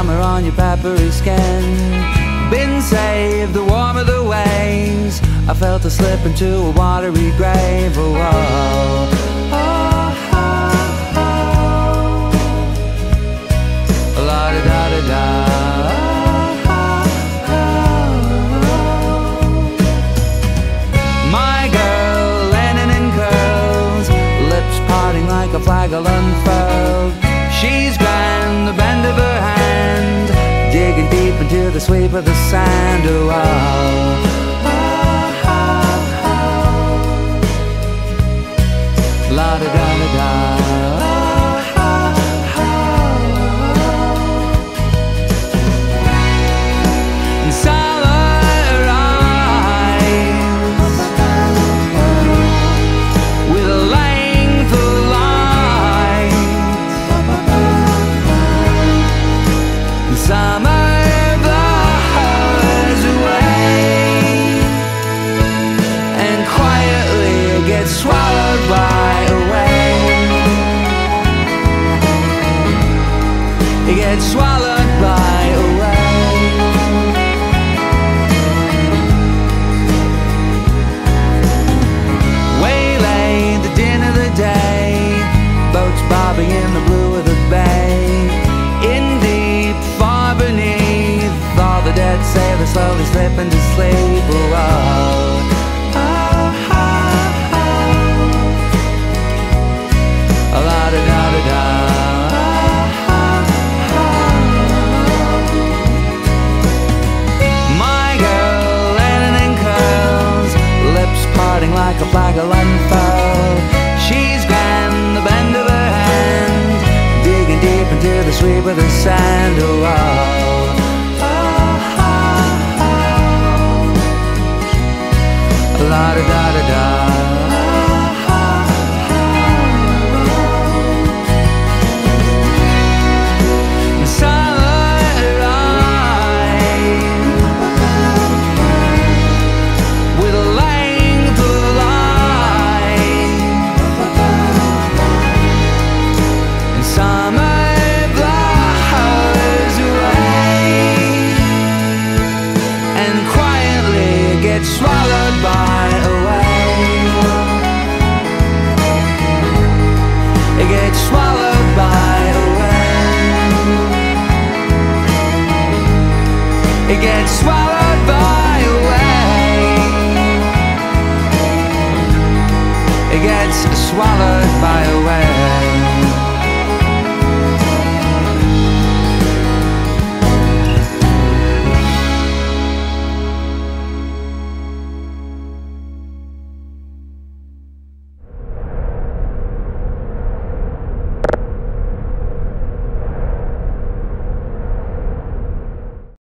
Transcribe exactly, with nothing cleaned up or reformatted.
summer on your peppery skin. Been saved the warmth of the waves. I felt a slip into a watery grave. Oh, oh, oh, oh, oh. La da da da da. My girl, landing in curls, lips parting like a flag unfurled. She's grand, the bend of her hand, digging deep into the sweep of the sand. Oh, oh, oh, oh. La da da da da. Oh, oh, oh. And summer arrives with a length of light. And summer blows away, and quietly it gets swallowed by a wave. It gets swallowed by a wave. Waylaid the din of the day, boats bobbing in the blue of the bay. In deep, far beneath, all the dead sailors slowly slip into sleep. Oh, oh, oh, oh, oh. La da da da da. My girl, landing in curls, lips parting like a flag unfurled. She's grand, the bend of her hand, digging deep into the sweep of the sand. Oh, oh, oh, oh, oh. La da da da da. Swallowed by a wave. It gets swallowed by a wave. It gets swallowed by a wave. It gets swallowed by a wave.